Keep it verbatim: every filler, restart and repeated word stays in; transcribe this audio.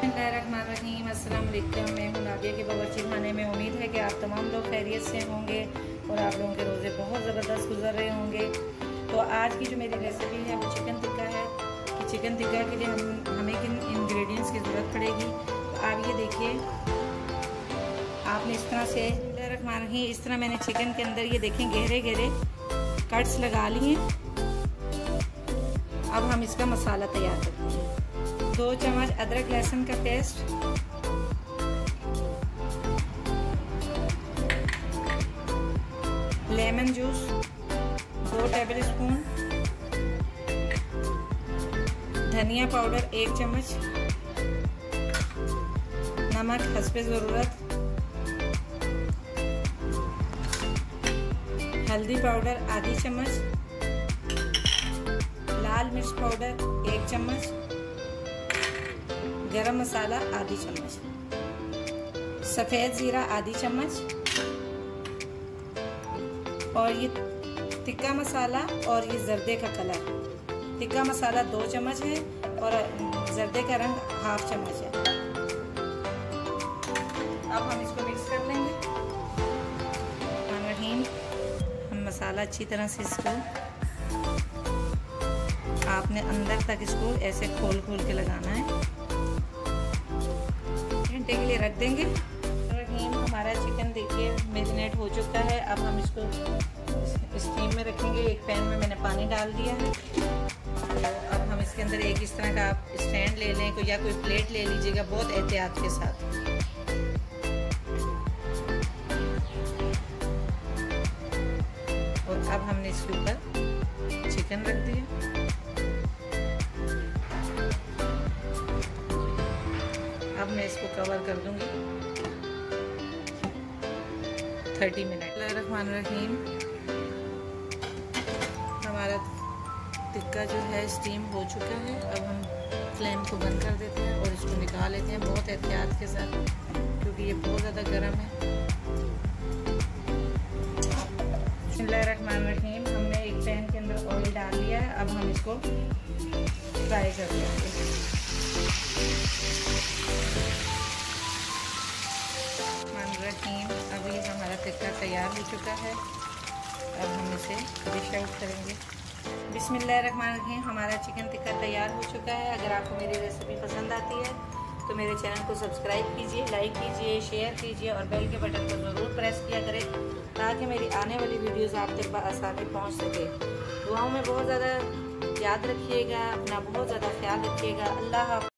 बिस्मिल्लाहिर्रहमानिर्रहीम, अस्सलाम वालेकुम। मैं हूं नादिया के बावर्ची खाने में। उम्मीद है कि आप तमाम लोग खैरियत से होंगे और आप लोगों के रोज़े बहुत ज़बरदस्त गुजर रहे होंगे। तो आज की जो मेरी रेसिपी है वो चिकन टिक्का है कि चिकन टिक्का के लिए हम हमें किन इंग्रेडिएंट्स की ज़रूरत पड़ेगी। तो आप ये देखिए, आपने इस तरह से बिस्मिल्लाहिर्रहमानिर्रहीम इस तरह मैंने चिकन के अंदर ये देखें गहरे गहरे कट्स लगा लिए। अब हम इसका मसाला तैयार करते हैं। दो चम्मच अदरक लहसुन का पेस्ट, लेमन जूस दो टेबल स्पून, धनिया पाउडर एक चम्मच, नमक हस्बे ज़रूरत, हल्दी पाउडर आधी चम्मच, लाल मिर्च पाउडर एक चम्मच, गरम मसाला आधी चम्मच, सफ़ेद ज़ीरा आधी चम्मच, और ये टिक्का मसाला और ये जर्दे का कलर। टिक्का मसाला दो चम्मच है और जर्दे का रंग हाफ चम्मच है। अब हम इसको मिक्स कर लेंगे। रहीम हम मसाला अच्छी तरह से इसको आपने अंदर तक इसको ऐसे खोल खोल के लगाना है। घंटे के लिए रख देंगे। रहीम हमारा चिकन देखिए मैरिनेट हो चुका है। अब हम इसको स्टीम में रखेंगे। एक पैन में मैंने पानी डाल दिया है। तो अब हम इसके अंदर एक इस तरह का आप स्टैंड ले लें कोई या कोई प्लेट ले लीजिएगा बहुत एहतियात के साथ। और अब हमने इसके ऊपर चिकन रख दिया। अब मैं इसको कवर कर दूंगी तीस मिनट। बिस्मिल्लाहिर्रहमानिर्रहीम हमारा टिक्का जो है स्टीम हो चुका है। अब हम फ्लेम को बंद कर देते हैं और इसको निकाल लेते हैं बहुत एहतियात के साथ क्योंकि ये बहुत ज़्यादा गर्म है। बिस्मिल्लाहिर्रहमानिर्रहीम हमने एक पैन के अंदर ऑयल डाल लिया है। अब हम इसको फ्राई कर लेंगे। अभी हमारा टिक्का तैयार हो चुका है। अब हम इसे डिश आउट करेंगे। बिस्मिल्लाहिर्रहमानिर्रहीम हमारा चिकन टिक्का तैयार हो चुका है। अगर आपको मेरी रेसिपी पसंद आती है तो मेरे चैनल को सब्सक्राइब कीजिए, लाइक कीजिए, शेयर कीजिए और बेल के बटन को ज़रूर प्रेस किया करें ताकि मेरी आने वाली वीडियोज़ आप तक बआसानी पहुँच सके। दुआओं में बहुत ज़्यादा याद रखिएगा, अपना बहुत ज़्यादा ख्याल रखिएगा। अल्लाह हाफ़िज़।